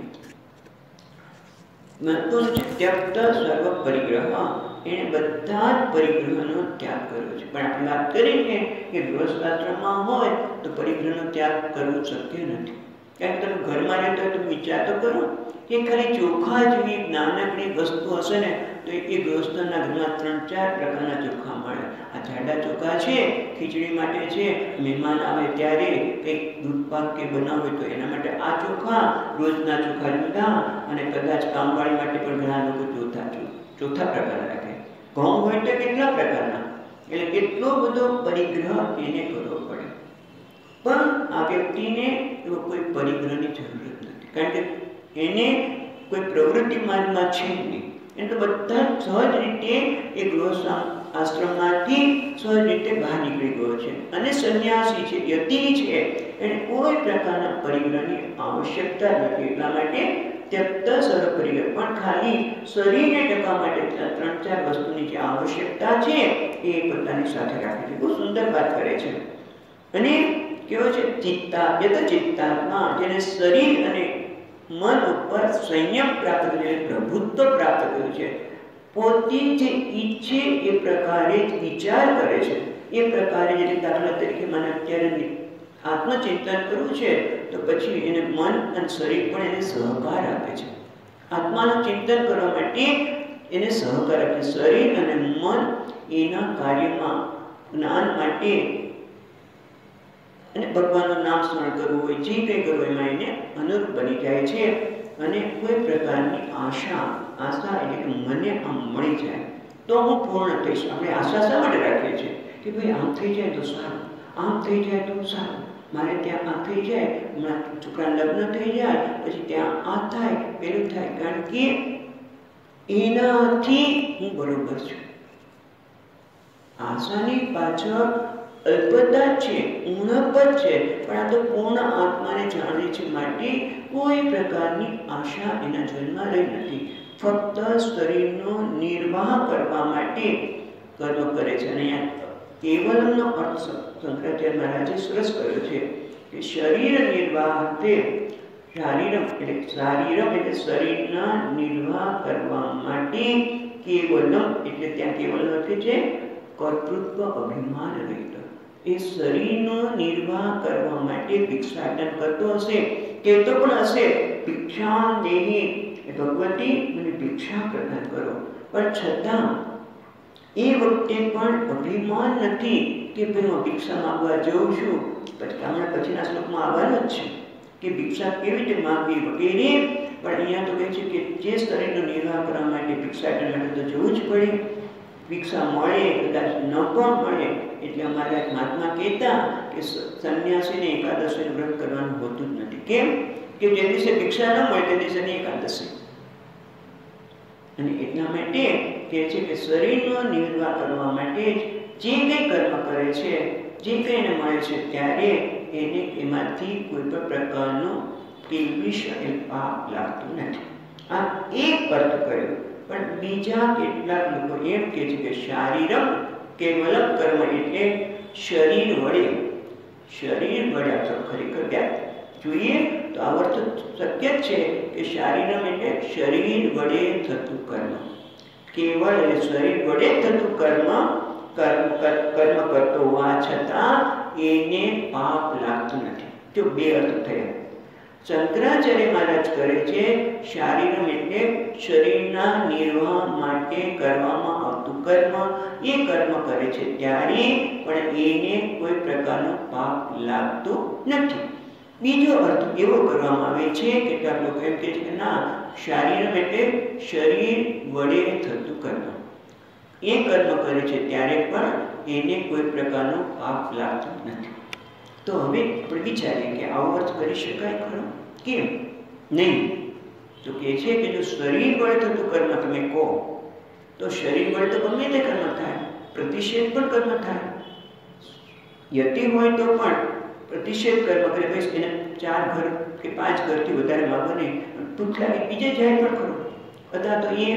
ત્યક્ત સર્વ પરિગ્રહ, એને બધા જ પરિગ્રહનો ત્યાગ કર્યો છે. પણ આપણે વાત કરીએ કે ગૃહસ્થાશ્રમમાં હોય તો પરિગ્રહનો ત્યાગ કરવો શક્ય નથી. કારણ કે તમે ઘરમાં રહેતા હોય તો વિચાર તો કરો કે ખાલી ચોખા જેવી નાનકડી વસ્તુ હશે ને તો એ ગૃહસ્થના ઘરમાં ત્રણ ચાર પ્રકારના ચોખા મળે. આ જાડા ચોખા છે, ખીચડી માટે છે, મહેમાન આવે ત્યારે કંઈક દૂધ પાક કે બનાવે તો એના માટે આ ચોખા, રોજના ચોખા જુદા, અને કદાચ કામવાળી માટે પણ ઘણા લોકો ચોથા ચોથા પ્રકાર રાખે. ઘઉં હોય તો કેટલા પ્રકારના, એટલે કેટલો બધો પરિગ્રહ એને કરવો પડે. પણ આ વ્યક્તિને એવો કોઈ પરિગ્રહની જરૂરત નથી, કારણ કે એને કોઈ પ્રવૃત્તિ માર્ગમાં છે નહીં. એને તો બધા સહજ રીતે એ ગૃહ આશ્રમમાંથી સહજ રીતે બહાર નીકળી ગયો છે અને સંન્યાસી છે, યતિ છે, એને કોઈ પ્રકારના પરિગ્રહની આવશ્યકતા નથી. એટલા માટે ત્યક્ત સર્વ પરિગ્રહ, પણ ખાલી શરીરને ટકવા માટે ત્રણ ચાર વસ્તુની જે આવશ્યકતા છે એ પોતાની સાથે રાખે છે. બહુ સુંદર વાત કરે છે. અને કેવો છે? ચિત્તા યત ચિત્તાત્મા, જેને શરીર અને મન ઉપર સંયમ પ્રાપ્ત કર્યું, પ્રભુત્વ પ્રાપ્ત કર્યું છે, પોતે જે ઈચ્છે એ પ્રકારે જ વિચાર કરે છે, એ પ્રકારે જે દાખલા તરીકે મને અત્યારે આત્મચિંતન કરવું છે તો પછી એને મન અને શરીર પણ એને સહકાર આપે છે. આત્માનું ચિંતન કરવા માટે એને સહકાર આપે. શરીર અને મન એના કાર્યમાં જ્ઞાન માટે અને ભગવાનનું નામ સ્મરણ કરવું હોય, જે કંઈ કરવું એમાં એને અનુરૂપ બની જાય છે. અને કોઈ પ્રકારની આશા, આશા એટલે કે મને આમ મળી જાય તો હું પૂર્ણ થઈશ. આપણે આશા શા માટે રાખીએ છીએ કે ભાઈ આમ થઈ જાય તો સારું, આમ થઈ જાય તો સારું, મારે ત્યાં આ થઈ જાય, મારા છોકરા લગ્ન થઈ જાય, પછી ત્યાં આ થાય, પેલું થાય, કારણ કે એનાથી હું બરોબર છું. આશાની પાછળ અલ્પતા છે, ઉણપ જ છે, પણ આ તો પૂર્ણ આત્માને જાણે છે માટે કોઈ પ્રકારની આશા એના જન્મમાં રહી નથી. ફક્ત શરીરનો નિર્વાહ કરવા માટે કર્મ કરે છે. અને અહીંયા કેવલમનો અર્થ શંકરાચાર્ય મહારાજે સરસ કર્યો છે કે શરીર નિર્વાહ તે શારીરમ એટલે શારીરમ એટલે શરીરના નિર્વાહ કરવા માટે કેવલમ એટલે ત્યાં કેવલનો અર્થ છે કર્તૃત્વ અભિમાન રહિત. એ શરીરનો નિર્વાહ કરવા માટે ભિક્ષાટન કરતો હશે, કહેતો પણ હશે ભિક્ષામ દેહી, ભગવતી મને ભિક્ષા પ્રદાન કરો, પણ છતાં એ વખતે પણ અભિમાન નથી કે ભાઈ હું ભિક્ષા માંગવા જાઉં છું. પછી હમણાં પછીના શ્લોકમાં આવવાનું જ છે કે ભિક્ષા કેવી રીતે માંગવી વગેરે. પણ અહીંયા તો કહે છે કે જે શરીરનો નિર્વાહ કરવા માટે ભિક્ષાટન માટે તો જવું જ પડે. ભિક્ષા મળે, કદાચ ન પણ મળે. એટલે અમારા મહાત્મા કહેતા કે સંન્યાસીને એકાદશીનું વ્રત કરવાનું હોતું જ નથી. કેમ કે જે દિવસે ભિક્ષા ન મળે તે દિવસેની એકાદશી. અને એટલા માટે કહે છે કે શરીરનો નિર્વાહ કરવા માટે જે કંઈ કર્મ કરે છે, જે કંઈ એને મળે છે, ત્યારે એને એમાંથી કોઈ પણ પ્રકારનો કિલ્બિષ પાપ લાગતું નથી. આ એક અર્થ કર્યો. પણ બીજા કેટલાક લોકો એમ કહે છે કે શારીરમ કેવલમ કર્મ એટલે શરીર વડે, શરીર વડે તો ખરેખર ક્યાં જોઈએ તો આ અર્થ શક્ય છે કે શારીરમ એટલે શરીર વડે થતું કર્મ, કેવળ એટલે શરીર વડે થતું કર્મ કર્મ કર્મ કરતો હોવા છતાં એને પાપ લાગતું નથી. તો બે અર્થ થયા. શંકરાચાર્ય મહારાજ કરે છે શારીરમ એટલે શરીરના નિર્વાહ માટે કરવામાં આવતું કર્મ, એ કર્મ કરે છે ત્યારે પણ એને કોઈ પ્રકારનું પાપ લાગતું નથી. બીજો અર્થ એવો કરવામાં આવે છે, કેટલાક લોકો એમ કહે છે કે ના, શારીરમ એટલે શરીર વડે થતું કર્મ, એ કર્મ કરે છે ત્યારે પણ એને કોઈ પ્રકારનું પાપ લાગતું નથી. તો હવે આપણે વિચારીએ કે આવો અર્થ કરી શકાય ખરો? કેમ નહીં? તો કહે છે કે જો શરીર વડે થતું કર્મ તમે કહો તો શરીર વડે તો ગમે તે કર્મ થાય, પ્રતિષેધ પણ કર્મ થાય. યતિ હોય તો પણ પ્રતિષેધ કર્મ કરે, ભાઈ એને ચાર ઘર કે પાંચ ઘરથી વધારે માં બને ભૂખ લાગે બીજે જાય પણ ખરો. અથવા તો એ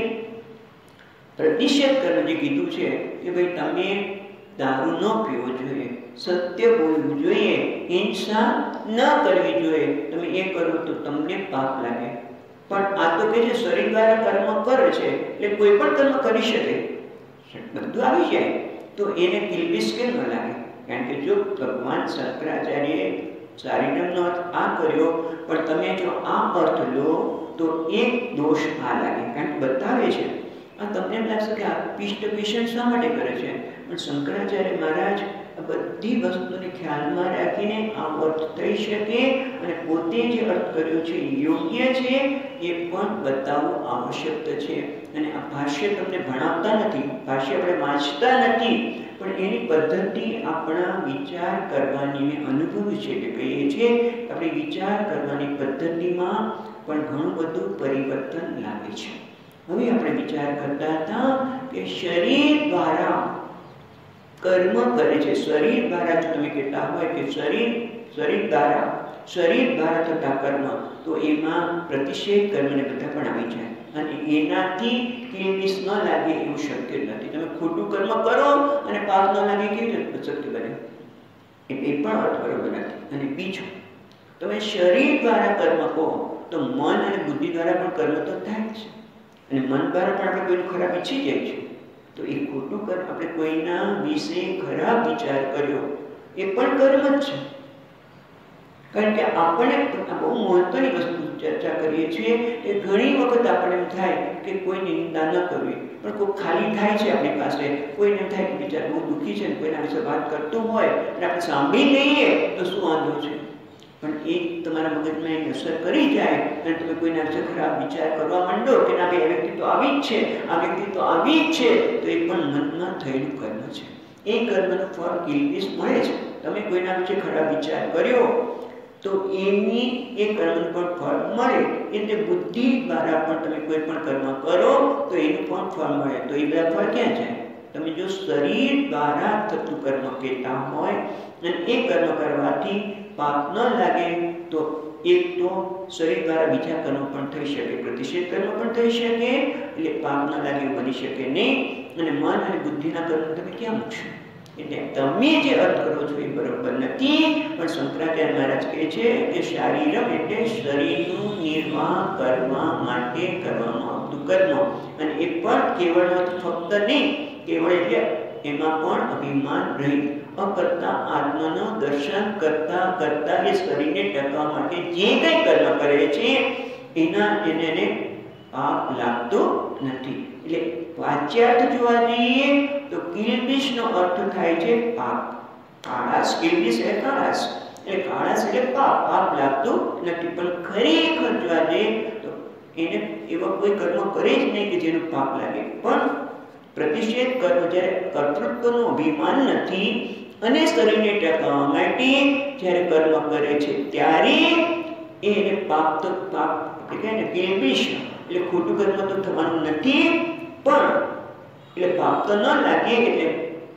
પ્રતિષેધ કર્મ જે કીધું છે કે ભાઈ તમે દારૂ ન પીવો જોઈએ, સત્ય બોલવું જોઈએ, હિંસા ન કરવી જોઈએ, તમે એ કરો તો તમને પાપ લાગે. પણ આ તો કે છે શરીર દ્વારા કર્મ કરે છે એટલે કોઈ પણ કર્મ કરી શકે, બધું આવી જાય, તો એને કિલ્બિસ કેમ ન લાગે? કારણ કે જો ભગવાન શંકરાચાર્યએ શારીરમનો અર્થ આ કર્યો, પણ તમે જો આ અર્થ લો તો એક દોષ આ લાગે. કારણ કે બતાવે છે, આ તમને એમ લાગશે કે આ પિષ્ટ પીષણ શા માટે કરે છે, પણ શંકરાચાર્ય મહારાજ આ બધી વસ્તુને ખ્યાલમાં રાખીને આ અર્થ થઈ શકે અને પોતે જે અર્થ કર્યો છે યોગ્ય છે એ પણ બતાવવું આવશ્યક છે. અને આ ભાષ્ય તમને ભણાવતા નથી, ભાષ્ય આપણે વાંચતા નથી, પણ એની પદ્ધતિ આપણા વિચાર કરવાની અનુભવી છે એટલે કહીએ છીએ આપણી વિચાર કરવાની પદ્ધતિમાં પણ ઘણું બધું પરિવર્તન લાગે છે. હવે આપણે વિચાર કરતા હતા કે શરીર દ્વારા કર્મ કરે છે, શરીર દ્વારા જો તમે કહેતા હોય કે શરીર શરીર દ્વારા શરીર દ્વારા થતા કર્મ, તો એમાં પ્રતિષેધ કર્મને બધા પણ આવી જાય અને એનાથી કિલ્બિસ ન લાગે એવું શક્ય નથી. તમે ખોટું કર્મ કરો અને પાપ ન લાગે કેવી રીતે શક્ય બને? એ પણ અર્થ બરોબર નથી. અને બીજું, તમે શરીર દ્વારા કર્મ કહો તો મન અને બુદ્ધિ દ્વારા પણ કર્મ તો થાય જ છે, અને મન દ્વારા પણ આપણે કોઈનું ખરાબ ઈચ્છી જાય છે, તો એ ખોટું કર્મ, આપણે કોઈના વિશે ખરાબ વિચાર કર્યો એ પણ કર્મ જ છે. કારણ કે આપણે બહુ મહત્વની વસ્તુ ચર્ચા કરીએ છીએ કે ઘણી વખત આપણે એમ થાય કે કોઈની નિંદા ન કરવી, પણ કોઈ ખાલી થાય છે આપણી પાસે, કોઈને એમ થાય કે બિચારા બહુ દુઃખી છે, કોઈના વિશે વાત કરતું હોય અને આપણે સાંભળી લઈએ તો શું વાંધો છે? પણ એ તમારા મગજમાં એક અસર કરી જાય અને તમે કોઈના વિશે ખરાબ વિચાર કરવા માંડો કે ના ભાઈ આ વ્યક્તિ તો આવી જ છે, આ વ્યક્તિ તો આવી જ છે, તો એ પણ મનમાં થયેલું કર્મ છે. એ કર્મનું ફળ કિલ્બિસ મળે છે. તમે કોઈના વિશે ખરાબ વિચાર કર્યો તો એની એ કર્મનું પણ ફળ મળે. એટલે બુદ્ધિ દ્વારા પણ તમે કોઈ પણ કર્મ કરો તો એનું પણ ફળ મળે. તો એ બધા ફળ ક્યાં જાય? તમે જો શરીર દ્વારા થતું કર્મ કહેતા હોય અને એ કર્મ કરવાથી પાપ ન લાગે તો એક તો શરીર દ્વારા બીજા કર્મ પણ થઈ શકે, પ્રતિષેધ કર્મ પણ થઈ શકે, એટલે પાપ ન લાગે એવું બની શકે નહીં. અને મન અને બુદ્ધિના કર્મ તમે ક્યાં મૂકશો? એટલે તમે જે અર્થ કરો છો એ બરોબર નથી. પણ શંકરાચાર્ય મહારાજ કહે છે કે શારીરમ એટલે શરીરનું નિર્વાહ કરવા માટે કરવામાં આવતું કર્મ, અને એ પણ કેવળ ફક્ત નહીં, કેવળ એટલે એમાં પણ અભિમાન રહી અકર્તા આત્માનો દર્શન કરતા કરતા એ શરીરને ટકાવવા માટે જે કંઈ કર્મ કરે છે એના એને પાપ લાગતો નથી. એટલે વાચ્યાર્થ જોવા જઈએ તો કિલ્બિસનો અર્થ થાય છે પાપ. કાળાશ, કિલ્બિસ એટલે કાળાશ, એટલે કાળાશ એટલે પાપ, પાપ લાગતું નથી. પણ ખરેખર જોવા જઈએ તો એને એવા કોઈ કર્મ કરે જ નહીં કે જેનું પાપ લાગે. પણ પ્રતિષેધ કર્મ જ્યારે કર્તૃત્વનું અભિમાન નથી અને શરીરને ટકાવવા માટે જ્યારે કર્મ કરે છે ત્યારે એને પાપ તો પાપ એટલે કહે ને કિલ્બિસ, એટલે ખોટું કર્મ તો થવાનું નથી, પણ એટલે પાપ તો ન લાગે એટલે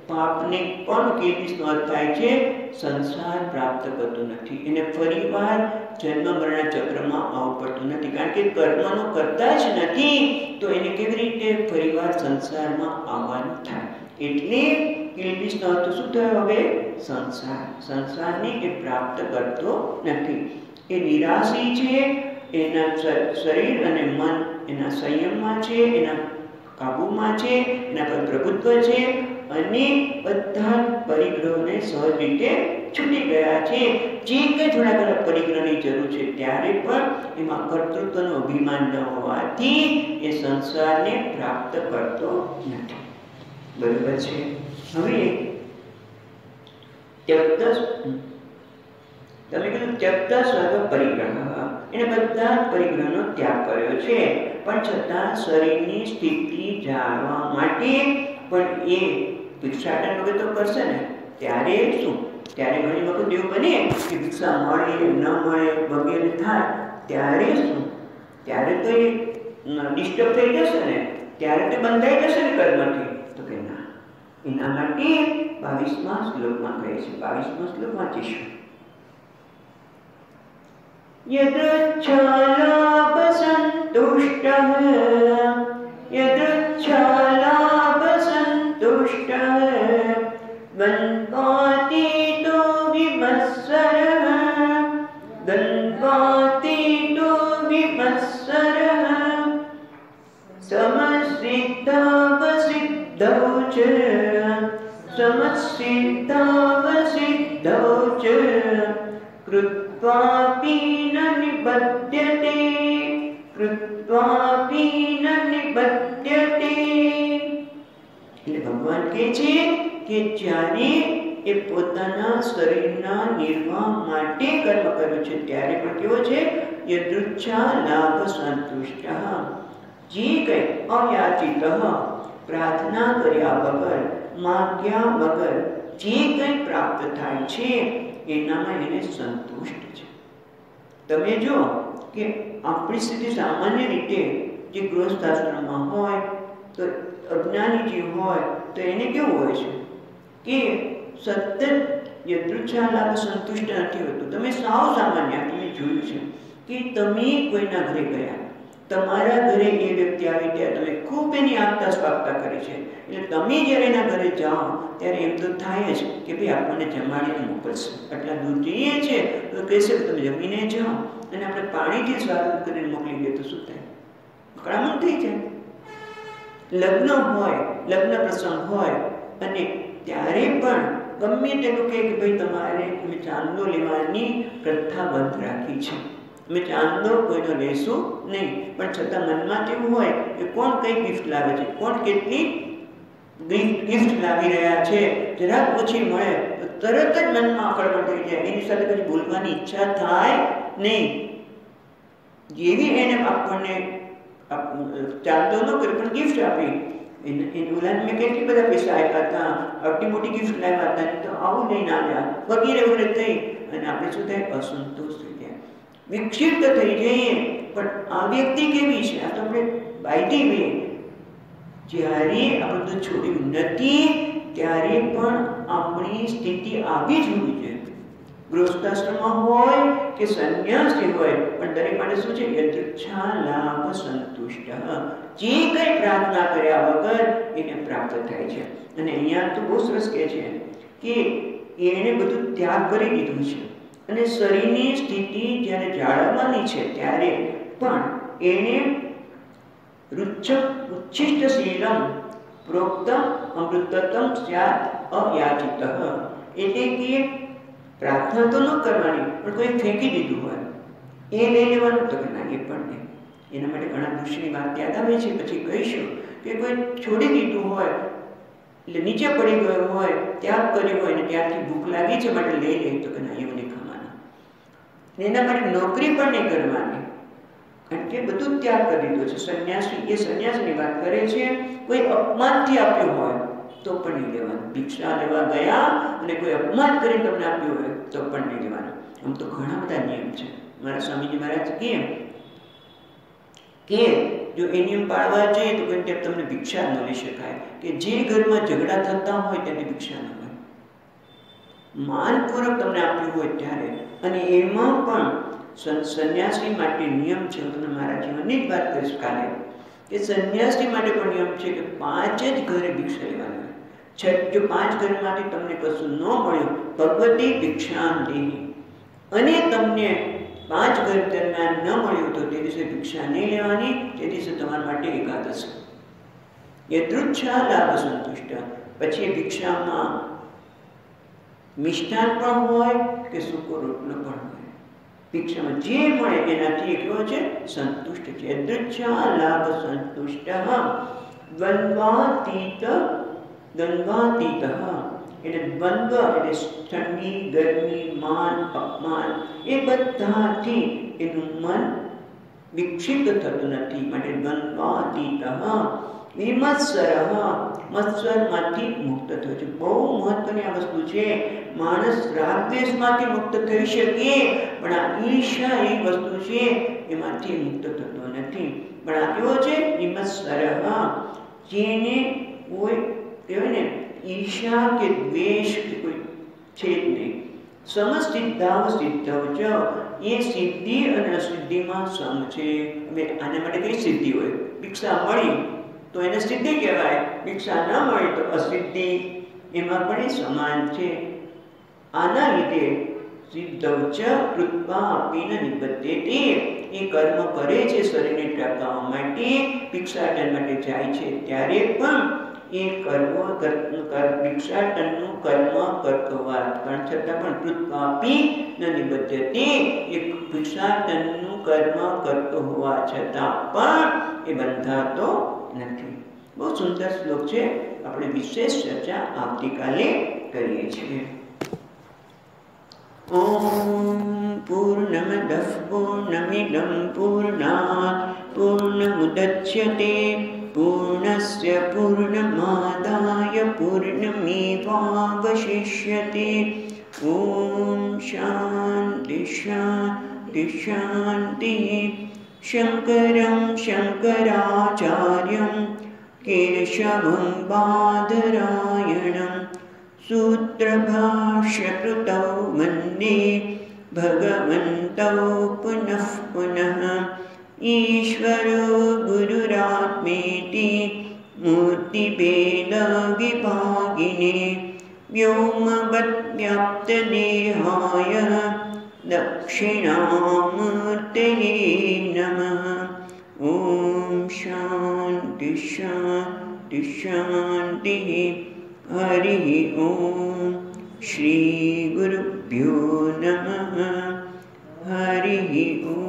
પાપને પણ કિલ્બિષનો અર્થ થાય છે સંસાર પ્રાપ્ત કરતો નથી, એને ફરીવાર જન્મ મરણ ચક્રમાં આવવું પડતું નથી, કારણ કે કર્મનો કરતા જ નથી તો એને કેવી રીતે ફરીવાર સંસારમાં આવવાનું થાય. એટલે કિલ્બિષનો અર્થ શું થયો? હવે સંસાર. સંસારને એ પ્રાપ્ત કરતો નથી. એ નિરાશી છે, એના શરીર અને મન એના સંયમમાં છે, એના કાબુમાં છે, એના પર પ્રભુત્વ છે અને બધા પરિગ્રહોને સહજ રીતે છૂટી ગયા છે. જે કંઈ થોડા ઘણા પરિગ્રહની જરૂર છે ત્યારે પણ એમાં કર્તૃત્વનું અભિમાન ન હોવાથી એ સંસારને પ્રાપ્ત કરતો નથી. બરાબર છે. હવે ત્યક્ત, તમે કીધું ત્યક્ત સર્વ પરિગ્રહ, એને બધા પરિગ્રહનો ત્યાગ કર્યો છે, પણ છતાં શરીરની સ્થિતિ જાળવવા માટે પણ એ ભિક્ષાટન વગર તો કરશે ને. ત્યારે શું? ત્યારે ઘણી વખત એવું બને કે ભિક્ષા મળે ન મળે વગેરે થાય, ત્યારે શું? ત્યારે તો એ ડિસ્ટર્બ થઈ જશે ને, ત્યારે તો બંધાઈ જશે ને કર્મથી. તો કે ના, એના માટે બાવીસમાં શ્લોકમાં કહે છે. બાવીસમાં શ્લોક વાંચીશું. યદૃચ્છાલાભ સંતુષ્ટઃ યદૃચ્છાલાભ સંતુષ્ટઃ દ્વંદ્વાતીતો વિમત્સરઃ દ્વંદ્વાતીતો વિમત્સરઃ સમસિદ્ધાવસિદ્ધૌ ચ સમસિદ્ધાવસિદ્ધૌ ચ કૃત્વાપि ન નિબધ્યતે કૃત્વાપि ન નિબધ્યતે. એટલે ભગવાન કહે છે કે જ્યારે એ પોતાના શરીરના નિર્વાહ માટે કર્મ કર્યું છે ત્યારે પણ કેવો છે? યદૃચ્છા લાભ સંતુષ્ટ, જે કંઈ અયાચિત પ્રાર્થના કર્યા વગર માગ્યા વગર જે કંઈ પ્રાપ્ત થાય છે એનામાં એને સંતુષ્ટ છે. તમે જો કે આપણી સ્થિતિ સામાન્ય રીતે જે ગૃહસ્થાશ્રમમાં હોય તો અજ્ઞાની જીવ હોય તો એને કેવું હોય છે કે સતત યદૃચ્છા લાભ સંતુષ્ટ નથી હોતું. તમે સાવ સામાન્ય તમે જોયું છે કે તમે કોઈના ઘરે ગયા, તમારા ઘરે એ વ્યક્તિ આવી ત્યાં તમે ખૂબ એની આગતા સ્વાગતા કરી છે, એટલે તમે જ્યારે એના ઘરે જાઓ ત્યારે એમ તો થાય જ કે ભાઈ આપણને જમાડીને મોકલશે. આટલા દૂર જઈએ છીએ તો કહેશે કે તમે જમીને જાઓ, અને આપણે પાણીથી સ્વાગત કરીને મોકલી દઈએ તો શું થાય? અકળામણ થઈ જાય. લગ્ન હોય, લગ્ન પ્રસંગ હોય અને ત્યારે પણ ગમે તેનું કહે કે ભાઈ તમારે અમે ચાંદલો લેવાની પ્રથા બંધ રાખી છે, અમે ચાંદલો કોઈનો લેશું નહીં, પણ છતાં મનમાં તેવું હોય કે કોણ કઈ ગિફ્ટ લાવે છે, કોણ કેટલી ગિફ્ટ લાવી રહ્યા છે, જરાક ઓછી મળે તો તરત જ મનમાં અકળામણ થઈ જાય. એની સાથે પછી બોલવાની ઈચ્છા થાય નહીં. જેવી એને આપણને ચાંદલો ન કર્યો પણ ગિફ્ટ આપી, એને ઓલાને મેં કેટલી બધા પૈસા આપ્યા હતા, આટલી મોટી ગિફ્ટ લાવ્યા હતા, તો આવું લઈને આવ્યા વગેરે વગેરે થઈ અને આપણે શું થાય? અસંતોષ થઈ જાય, વિક્ષિપ્ત થઈ જઈએ. પણ આ વ્યક્તિ કેવી છે? આ તો આપણે બાયધી વે જ્યારે આ બધું છોડ્યું નથી ત્યારે પણ આપણી સ્થિતિ આવી જ હોવી જોઈએ. ગૃહસ્થાશ્રમમાં હોય કે સંન્યાસી હોય પણ દરેક માટે શું છે? યદૃચ્છા લાભ સંતુષ્ટ, જે કંઈ પ્રાર્થના કર્યા વગર એને પ્રાપ્ત થાય છે. અને અહીંયા તો બહુ સરસ કહે છે કે એણે બધું ત્યાગ કરી દીધું છે અને શરીરની સ્થિતિ જ્યારે જાળવવાની છે ત્યારે પણ એણે રુચ્છ ઉચ્છિષ્ટ શીલમ પ્રોક્તમ અમૃતત્વમ સ્યાત અયાચિત, એટલે કે પ્રાર્થના તો ન કરવાની પણ કોઈ ફેંકી દીધું હોય એ લઈ લેવાનું તો કે ના, એ પણ નહીં. એના માટે ઘણા દૃશ્યની વાત યાદ આવે છે, પછી કહીશું કે કોઈ છોડી દીધું હોય એટલે નીચે પડી ગયો હોય, ત્યાગ કર્યો હોય ને ત્યારથી ભૂખ લાગી છે માટે લઈ લે તો કે ના, એવું નહીં ખાવાનું. એના માટે નોકરી પણ નહીં કરવાની, કારણ કે બધું ત્યાગ કરી દીધું છે. સંન્યાસી એ સંન્યાસની વાત કરે છે. કોઈ અપમાનથી આપ્યું હોય તો પણ નહીં લેવાનું. ભિક્ષા લેવા ગયા અને કોઈ અપમાન કરીને તમને આપ્યું હોય તો પણ નહીં લેવાનું. આમ તો ઘણા બધા નિયમ છે. મારા સ્વામીજી મહારાજ કહે કે जो ए नियम पाळवा જોઈએ તો કોઈ તમને ભિક્ષા ન લઈ શકાય કે જે ઘરમાં ઝઘડા થતા હોય તેને ભિક્ષા ન મળે, માનપૂર્વક તમને આપ્યું હોય ત્યારે। અને એમાં પણ સંન્યાસી માટે નિયમ છે, હું તમને મારા જીવનની જ વાત કરીશ કાલે, કે સંન્યાસી માટે પણ નિયમ છે કે પાંચ જ ઘરે ભિક્ષા લેવાની હોય। છ જો પાંચ ઘરમાંથી તમને કશું ન મળ્યું, ભગવતી ભિક્ષામ દેહી, અને તમને પાંચ ઘર દરમિયાન ન મળ્યું તો તે દિવસે ભિક્ષા નહીં લેવાની, તે દિવસે તમારા માટે એકાદશી। યદૃચ્છા લાભ સંતુષ્ટ। પછી ભિક્ષામાં મિષ્ટાન પણ હોય કે સૂકો રોટલો પણ હોય, ભિક્ષામાં જે મળે એનાથી કેવો છે? સંતુષ્ટ છે। યદૃચ્છા લાભ સંતુષ્ટ દ્વંદ્વાતીત। દ્વંદ્વાતીત એટલે દ્વંદ્વ એટલે ઠંડી, ગરમી, માન, અપમાન એ બધાથી એનું મન વિક્ષિપ્ત થતું નથી, માટે દ્વંદ્વાતીત। વિમત્સરઃ મત્સરમાંથી મુક્ત થયો છે। બહુ મહત્વની આ વસ્તુ છે। માણસ રાગદ્વેષમાંથી મુક્ત થઈ શકે, પણ આ ઈર્ષા એ વસ્તુ છે એમાંથી મુક્ત થતો નથી। પણ આ કેવો છે? વિમત્સરઃ, જેને કોઈ કહેવાય ને ઈર્ષા કે દ્વેષ કે કોઈ છે જ નહીં। સમસિદ્ધાવ સિદ્ધવ ચ, એ સિદ્ધિ અને અસિદ્ધિમાં સમ છે। હવે આના માટે કઈ સિદ્ધિ હોય? ભિક્ષા મળી તો એને સિદ્ધિ કહેવાય, ભિક્ષા ન મળી તો અસિદ્ધિ, એમાં પણ એ સમાન છે। આના લીધે સિદ્ધવ ચ કૃત્વા અપીન નિબધ્યતે, એ કર્મ કરે છે શરીરને ટકાવવા માટે, ભિક્ષાટન માટે જાય છે ત્યારે પણ એ કર્મ ભિક્ષાટનનું કર્મ કરતો હોવા પણ છતાં પણ કૃત્વાપી ન નિબધ્યતે, એ ભિક્ષાટનનું કર્મ કરતો હોવા છતાં પણ એ બંધાતો નથી। બહુ સુંદર શ્લોક છે, આપણે વિશેષ ચર્ચા આવતીકાલે કરીએ છીએ। ઓમ પૂર્ણમદઃ પૂર્ણમિદં પૂર્ણાત પૂર્ણમુદચ્યતે પૂર્ણસ્ય પૂર્ણમાદાય પૂર્ણમેવાવશિષ્યતે। ઓમ શાંતિ શાંતિ શાંતિ। શંકરં શંકરાચાર્યં કેશવં બાદરાયણં सूत्रभाष्यकृतौ वन्दे भगवन्तौ पुनः पुनः। ईश्वरो गुरुरात्मेति मूर्तिभेदविभागिने व्योमवद्व्याप्तदेहाय दक्षिणामूर्तये नमः। ॐ शान्ति शान्ति शान्तिः। हरिः ॐ श्री गुरुभ्यो नमः। हरिः ॐ।